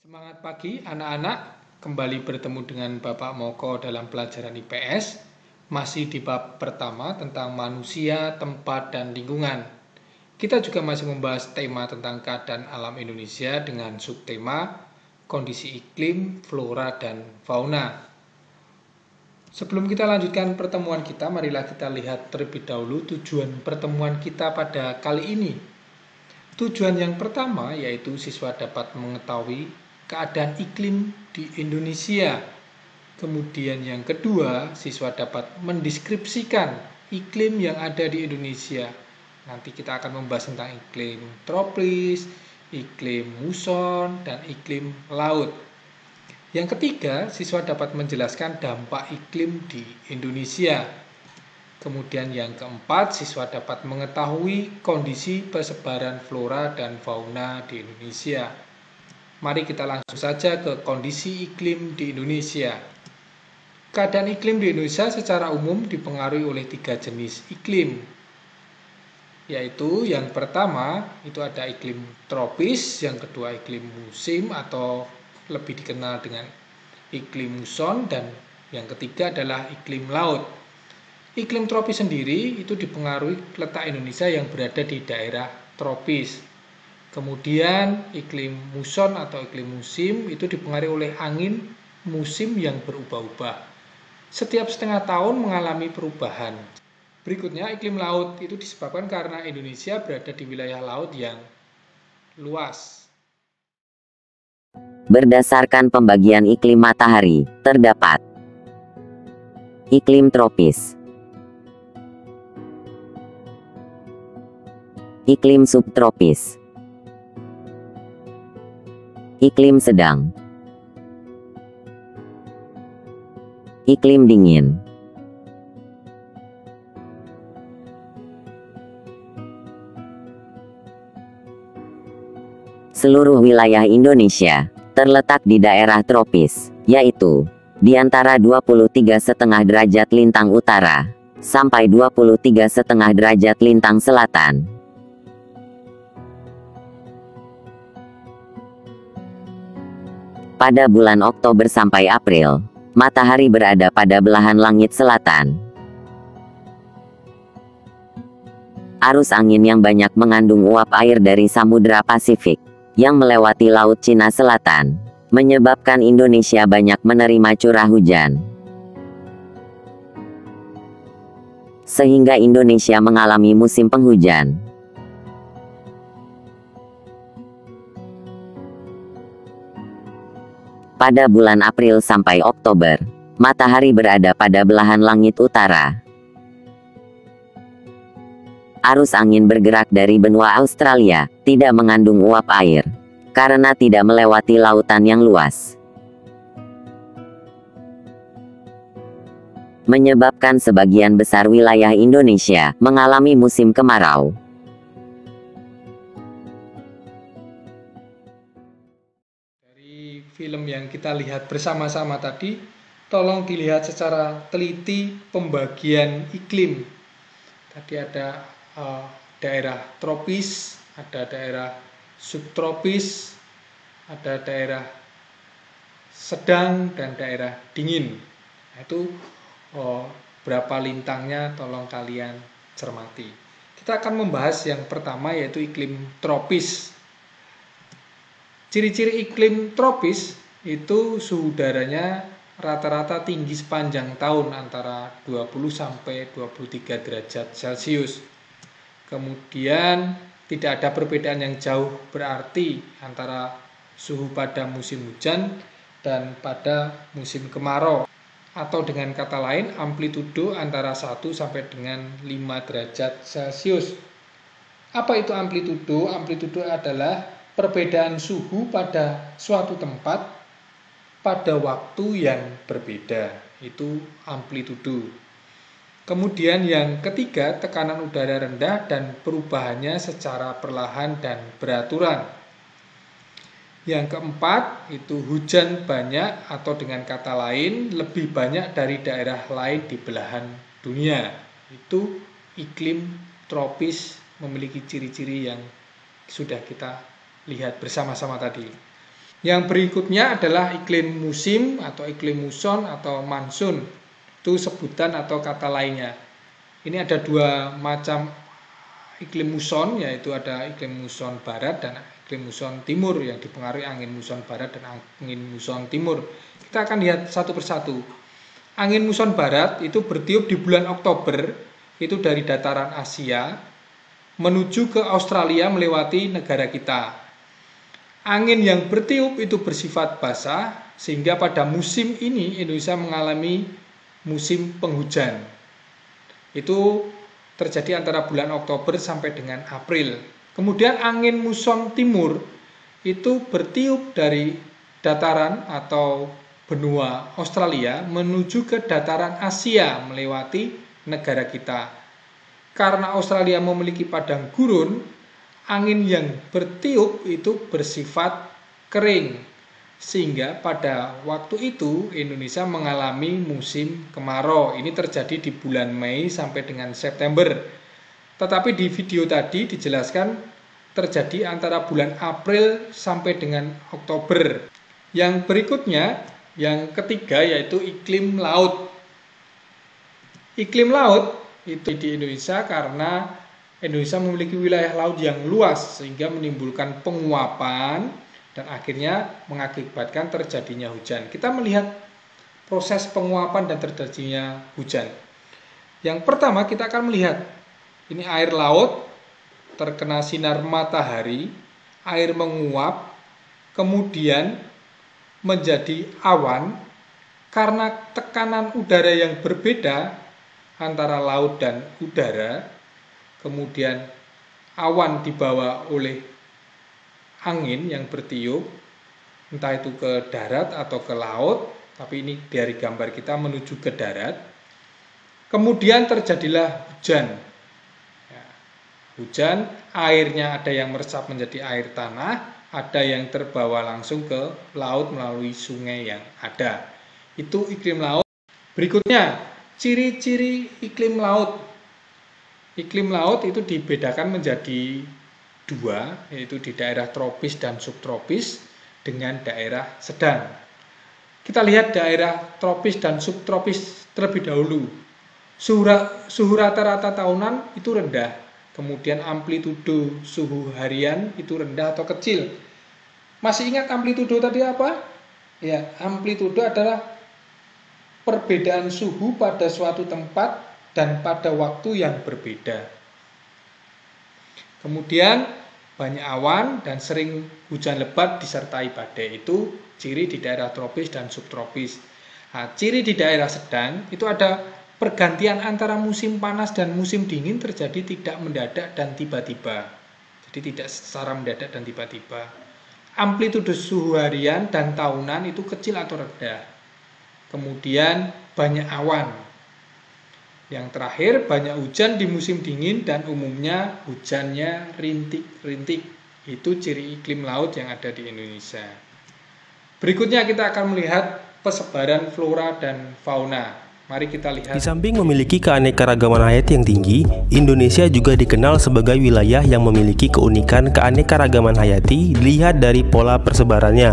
Semangat pagi anak-anak, kembali bertemu dengan Bapak Moko dalam pelajaran IPS, masih di bab pertama tentang manusia, tempat, dan lingkungan. Kita juga masih membahas tema tentang keadaan alam Indonesia dengan subtema kondisi iklim, flora, dan fauna. Sebelum kita lanjutkan pertemuan kita, marilah kita lihat terlebih dahulu tujuan pertemuan kita pada kali ini. Tujuan yang pertama yaitu siswa dapat mengetahui keadaan iklim di Indonesia. Kemudian yang kedua, siswa dapat mendeskripsikan iklim yang ada di Indonesia. Nanti kita akan membahas tentang iklim tropis, iklim muson, dan iklim laut. Yang ketiga, siswa dapat menjelaskan dampak iklim di Indonesia. Kemudian yang keempat, siswa dapat mengetahui kondisi persebaran flora dan fauna di Indonesia. Mari kita langsung saja ke kondisi iklim di Indonesia. Keadaan iklim di Indonesia secara umum dipengaruhi oleh 3 jenis iklim. Yaitu yang pertama, itu ada iklim tropis, yang kedua iklim musim atau lebih dikenal dengan iklim muson, dan yang ketiga adalah iklim laut. Iklim tropis sendiri itu dipengaruhi letak Indonesia yang berada di daerah tropis. Kemudian iklim muson atau iklim musim itu dipengaruhi oleh angin musim yang berubah-ubah. Setiap setengah tahun mengalami perubahan. Berikutnya iklim laut itu disebabkan karena Indonesia berada di wilayah laut yang luas. Berdasarkan pembagian iklim matahari, terdapat iklim tropis, iklim subtropis, iklim sedang, iklim dingin. Seluruh wilayah Indonesia terletak di daerah tropis, yaitu di antara 23,5 derajat lintang utara sampai 23,5 derajat lintang selatan. Pada bulan Oktober sampai April, matahari berada pada belahan langit selatan. Arus angin yang banyak mengandung uap air dari Samudra Pasifik yang melewati Laut Cina Selatan, menyebabkan Indonesia banyak menerima curah hujan. Sehingga Indonesia mengalami musim penghujan. Pada bulan April sampai Oktober, matahari berada pada belahan langit utara. Arus angin bergerak dari benua Australia, tidak mengandung uap air, karena tidak melewati lautan yang luas. Menyebabkan sebagian besar wilayah Indonesia mengalami musim kemarau. Dari film yang kita lihat bersama-sama tadi, tolong dilihat secara teliti pembagian iklim. Tadi ada daerah tropis, ada daerah subtropis, ada daerah sedang, dan daerah dingin. Itu berapa lintangnya, tolong kalian cermati. Kita akan membahas yang pertama yaitu iklim tropis. Ciri-ciri iklim tropis itu suhu udaranya rata-rata tinggi sepanjang tahun antara 20 sampai 23 derajat Celcius. Kemudian tidak ada perbedaan yang jauh berarti antara suhu pada musim hujan dan pada musim kemarau. Atau dengan kata lain, amplitudo antara 1 sampai dengan 5 derajat Celcius. Apa itu amplitudo? Amplitudo adalah perbedaan suhu pada suatu tempat pada waktu yang berbeda. Itu amplitudo. Kemudian yang ketiga, tekanan udara rendah dan perubahannya secara perlahan dan beraturan. Yang keempat, itu hujan banyak atau dengan kata lain lebih banyak dari daerah lain di belahan dunia. Itu iklim tropis memiliki ciri-ciri yang sudah kita lihat bersama-sama tadi. Yang berikutnya adalah iklim musim atau iklim muson atau monsun. Itu sebutan atau kata lainnya. Ini ada dua macam iklim muson, yaitu ada iklim muson barat dan iklim muson timur yang dipengaruhi angin muson barat dan angin muson timur. Kita akan lihat satu persatu. Angin muson barat itu bertiup di bulan Oktober, itu dari dataran Asia menuju ke Australia melewati negara kita. Angin yang bertiup itu bersifat basah, sehingga pada musim ini Indonesia mengalami musim penghujan. Itu terjadi antara bulan Oktober sampai dengan April. Kemudian angin muson timur itu bertiup dari dataran atau benua Australia menuju ke dataran Asia melewati negara kita. Karena Australia memiliki padang gurun, angin yang bertiup itu bersifat kering, sehingga pada waktu itu Indonesia mengalami musim kemarau. Ini terjadi di bulan Mei sampai dengan September. Tetapi di video tadi dijelaskan terjadi antara bulan April sampai dengan Oktober. Yang berikutnya, yang ketiga, yaitu iklim laut. Iklim laut itu di Indonesia karena Indonesia memiliki wilayah laut yang luas sehingga menimbulkan penguapan dan akhirnya mengakibatkan terjadinya hujan. Kita melihat proses penguapan dan terjadinya hujan. Yang pertama kita akan melihat ini air laut terkena sinar matahari, air menguap, kemudian menjadi awan karena tekanan udara yang berbeda antara laut dan udara. Kemudian awan dibawa oleh angin yang bertiup, entah itu ke darat atau ke laut, tapi ini dari gambar kita menuju ke darat. Kemudian terjadilah hujan. Ya, hujan, airnya ada yang meresap menjadi air tanah, ada yang terbawa langsung ke laut melalui sungai yang ada. Itu iklim laut. Berikutnya, ciri-ciri iklim laut. Iklim laut itu dibedakan menjadi dua, yaitu di daerah tropis dan subtropis dengan daerah sedang. Kita lihat daerah tropis dan subtropis terlebih dahulu. Suhu rata-rata tahunan itu rendah. Kemudian amplitudo suhu harian itu rendah atau kecil. Masih ingat amplitudo tadi apa? Ya, amplitudo adalah perbedaan suhu pada suatu tempat dan pada waktu yang berbeda. Kemudian banyak awan dan sering hujan lebat disertai badai. Itu ciri di daerah tropis dan subtropis. Nah, ciri di daerah sedang itu ada pergantian antara musim panas dan musim dingin terjadi tidak mendadak dan tiba-tiba. Jadi tidak secara mendadak dan tiba-tiba. Amplitudo suhu harian dan tahunan itu kecil atau rendah. Kemudian banyak awan. Yang terakhir banyak hujan di musim dingin dan umumnya hujannya rintik-rintik. Itu ciri iklim laut yang ada di Indonesia. Berikutnya kita akan melihat persebaran flora dan fauna. Mari kita lihat. Di samping memiliki keanekaragaman hayati yang tinggi, Indonesia juga dikenal sebagai wilayah yang memiliki keunikan keanekaragaman hayati dilihat dari pola persebarannya.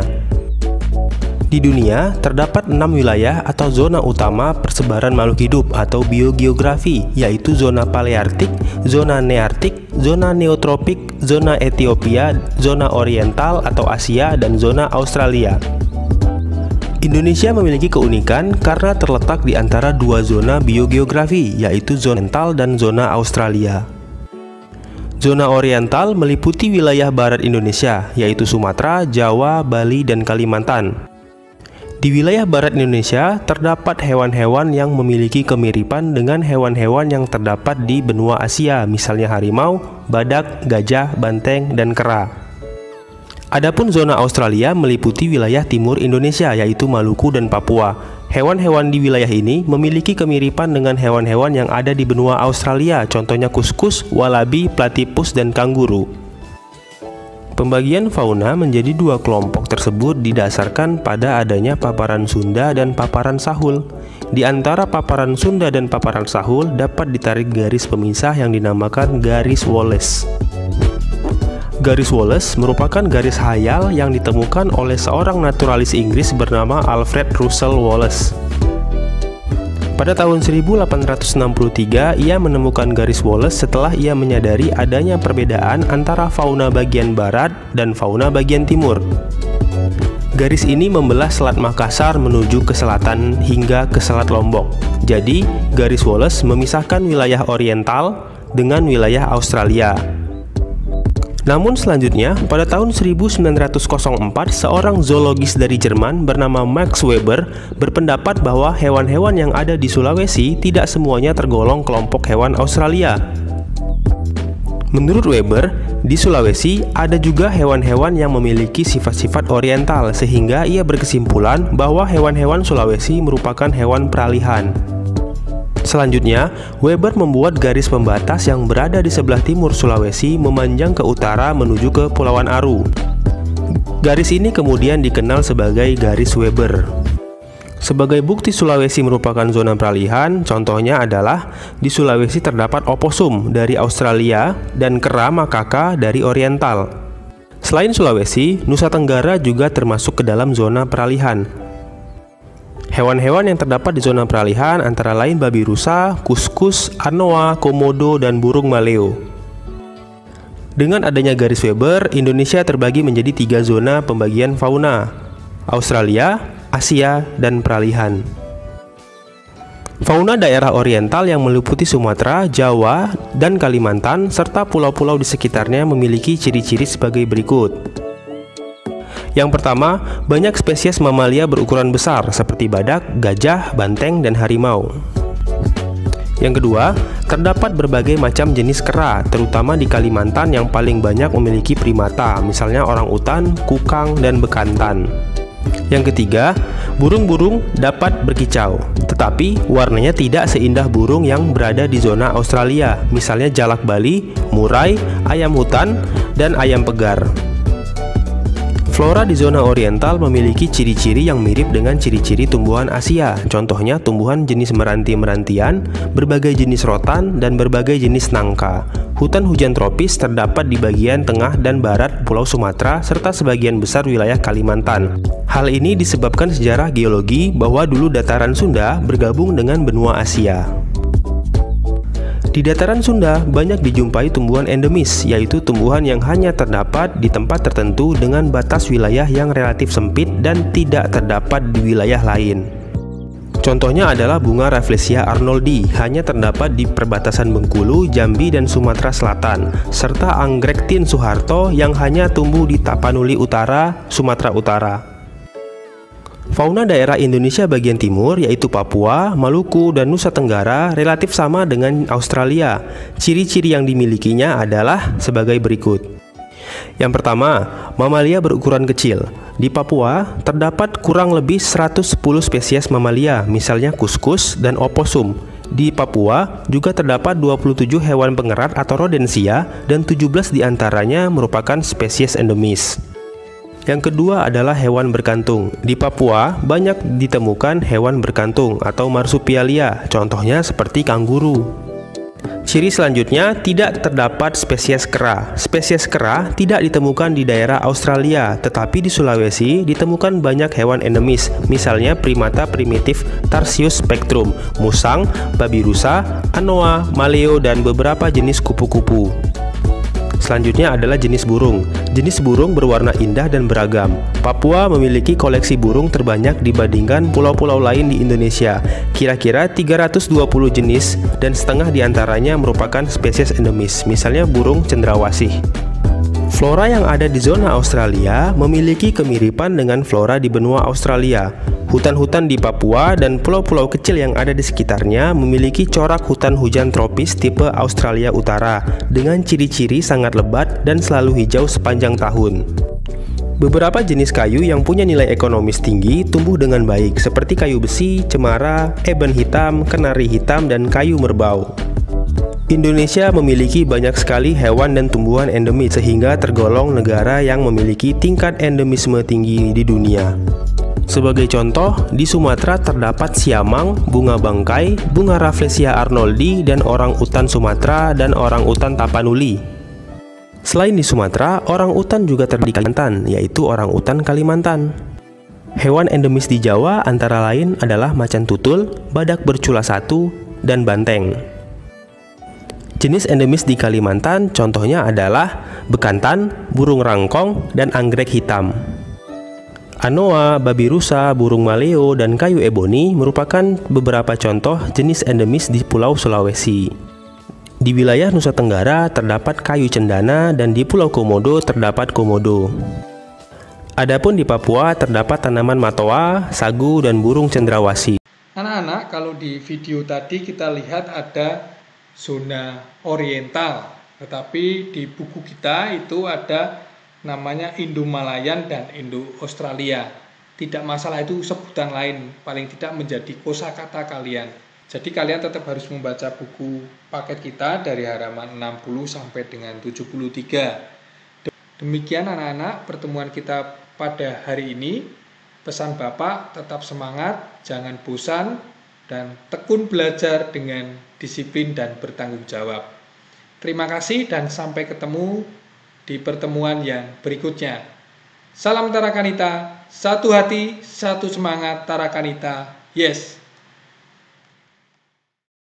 Di dunia, terdapat 6 wilayah atau zona utama persebaran makhluk hidup atau biogeografi, yaitu zona paleartik, zona neartik, zona neotropik, zona Ethiopia, zona oriental atau Asia, dan zona Australia. Indonesia memiliki keunikan karena terletak di antara dua zona biogeografi, yaitu zona oriental dan zona Australia. Zona oriental meliputi wilayah barat Indonesia, yaitu Sumatera, Jawa, Bali, dan Kalimantan. Di wilayah barat Indonesia, terdapat hewan-hewan yang memiliki kemiripan dengan hewan-hewan yang terdapat di benua Asia, misalnya harimau, badak, gajah, banteng, dan kera. Adapun zona Australia meliputi wilayah timur Indonesia, yaitu Maluku dan Papua. Hewan-hewan di wilayah ini memiliki kemiripan dengan hewan-hewan yang ada di benua Australia, contohnya kuskus, walabi, platypus, dan kanguru. Pembagian fauna menjadi dua kelompok tersebut didasarkan pada adanya paparan Sunda dan paparan Sahul. Di antara paparan Sunda dan paparan Sahul dapat ditarik garis pemisah yang dinamakan garis Wallace. Garis Wallace merupakan garis hayal yang ditemukan oleh seorang naturalis Inggris bernama Alfred Russel Wallace. Pada tahun 1863, ia menemukan garis Wallace setelah ia menyadari adanya perbedaan antara fauna bagian barat dan fauna bagian timur. Garis ini membelah Selat Makassar menuju ke selatan hingga ke Selat Lombok. Jadi, garis Wallace memisahkan wilayah oriental dengan wilayah Australia. Namun selanjutnya, pada tahun 1904, seorang zoologis dari Jerman bernama Max Weber berpendapat bahwa hewan-hewan yang ada di Sulawesi tidak semuanya tergolong kelompok hewan Australia. Menurut Weber, di Sulawesi ada juga hewan-hewan yang memiliki sifat-sifat oriental, sehingga ia berkesimpulan bahwa hewan-hewan Sulawesi merupakan hewan peralihan. Selanjutnya, Weber membuat garis pembatas yang berada di sebelah timur Sulawesi memanjang ke utara menuju ke Pulauan Aru. Garis ini kemudian dikenal sebagai garis Weber. Sebagai bukti Sulawesi merupakan zona peralihan, contohnya adalah di Sulawesi terdapat oposum dari Australia dan kera makaka dari Oriental. Selain Sulawesi, Nusa Tenggara juga termasuk ke dalam zona peralihan. Hewan-hewan yang terdapat di zona peralihan antara lain babi rusa, kuskus, anoa, komodo, dan burung maleo. Dengan adanya garis Weber, Indonesia terbagi menjadi 3 zona pembagian fauna: Australia, Asia, dan peralihan. Fauna daerah oriental yang meliputi Sumatera, Jawa, dan Kalimantan, serta pulau-pulau di sekitarnya memiliki ciri-ciri sebagai berikut. Yang pertama, banyak spesies mamalia berukuran besar seperti badak, gajah, banteng, dan harimau. Yang kedua, terdapat berbagai macam jenis kera, terutama di Kalimantan yang paling banyak memiliki primata, misalnya orang utan, kukang, dan bekantan. Yang ketiga, burung-burung dapat berkicau, tetapi warnanya tidak seindah burung yang berada di zona Australia, misalnya jalak Bali, murai, ayam hutan, dan ayam pegar. Flora di zona oriental memiliki ciri-ciri yang mirip dengan ciri-ciri tumbuhan Asia, contohnya tumbuhan jenis meranti-merantian, berbagai jenis rotan, dan berbagai jenis nangka. Hutan hujan tropis terdapat di bagian tengah dan barat Pulau Sumatera serta sebagian besar wilayah Kalimantan. Hal ini disebabkan sejarah geologi bahwa dulu dataran Sunda bergabung dengan benua Asia. Di dataran Sunda banyak dijumpai tumbuhan endemis, yaitu tumbuhan yang hanya terdapat di tempat tertentu dengan batas wilayah yang relatif sempit dan tidak terdapat di wilayah lain. Contohnya adalah bunga Rafflesia arnoldi, hanya terdapat di perbatasan Bengkulu, Jambi, dan Sumatera Selatan, serta anggrek Tin Soeharto yang hanya tumbuh di Tapanuli Utara, Sumatera Utara. Fauna daerah Indonesia bagian timur, yaitu Papua, Maluku, dan Nusa Tenggara, relatif sama dengan Australia. Ciri-ciri yang dimilikinya adalah sebagai berikut. Yang pertama, mamalia berukuran kecil. Di Papua, terdapat kurang lebih 110 spesies mamalia, misalnya kuskus dan oposum. Di Papua juga terdapat 27 hewan pengerat atau rodensia, dan 17 diantaranya merupakan spesies endemis. Yang kedua adalah hewan berkantung. Di Papua banyak ditemukan hewan berkantung atau marsupialia, contohnya seperti kanguru. Ciri selanjutnya, tidak terdapat spesies kera. Spesies kera tidak ditemukan di daerah Australia, tetapi di Sulawesi ditemukan banyak hewan endemis, misalnya primata primitif Tarsius spectrum, musang, babi rusa, anoa, maleo, dan beberapa jenis kupu-kupu. Selanjutnya adalah jenis burung. Jenis burung berwarna indah dan beragam. Papua memiliki koleksi burung terbanyak dibandingkan pulau-pulau lain di Indonesia. Kira-kira 320 jenis dan setengah diantaranya merupakan spesies endemis, misalnya burung cendrawasih. Flora yang ada di zona Australia memiliki kemiripan dengan flora di benua Australia. Hutan-hutan di Papua dan pulau-pulau kecil yang ada di sekitarnya memiliki corak hutan hujan tropis tipe Australia Utara dengan ciri-ciri sangat lebat dan selalu hijau sepanjang tahun. Beberapa jenis kayu yang punya nilai ekonomis tinggi tumbuh dengan baik, seperti kayu besi, cemara, eben hitam, kenari hitam, dan kayu merbau. Indonesia memiliki banyak sekali hewan dan tumbuhan endemis sehingga tergolong negara yang memiliki tingkat endemisme tinggi di dunia. Sebagai contoh, di Sumatera terdapat siamang, bunga bangkai, bunga Rafflesia arnoldi, dan orang utan Sumatera dan orang utan Tapanuli. Selain di Sumatera, orang utan juga terdapat di Kalimantan, yaitu orang utan Kalimantan. Hewan endemis di Jawa antara lain adalah macan tutul, badak bercula satu, dan banteng. Jenis endemis di Kalimantan contohnya adalah bekantan, burung rangkong, dan anggrek hitam. Anoa, babi rusa, burung maleo, dan kayu eboni merupakan beberapa contoh jenis endemis di Pulau Sulawesi. Di wilayah Nusa Tenggara terdapat kayu cendana dan di Pulau Komodo terdapat komodo. Adapun di Papua terdapat tanaman matoa, sagu, dan burung cendrawasih. Anak-anak, kalau di video tadi kita lihat ada zona oriental, tetapi di buku kita itu ada namanya Indo-Malayan dan Indo-Australia. Tidak masalah, itu sebutan lain, paling tidak menjadi kosakata kalian. Jadi kalian tetap harus membaca buku paket kita dari halaman 60 sampai dengan 73. Demikian anak-anak pertemuan kita pada hari ini. Pesan Bapak, tetap semangat, jangan bosan, dan tekun belajar dengan disiplin dan bertanggung jawab. Terima kasih dan sampai ketemu di pertemuan yang berikutnya. Salam Tarakanita, satu hati, satu semangat Tarakanita. Yes!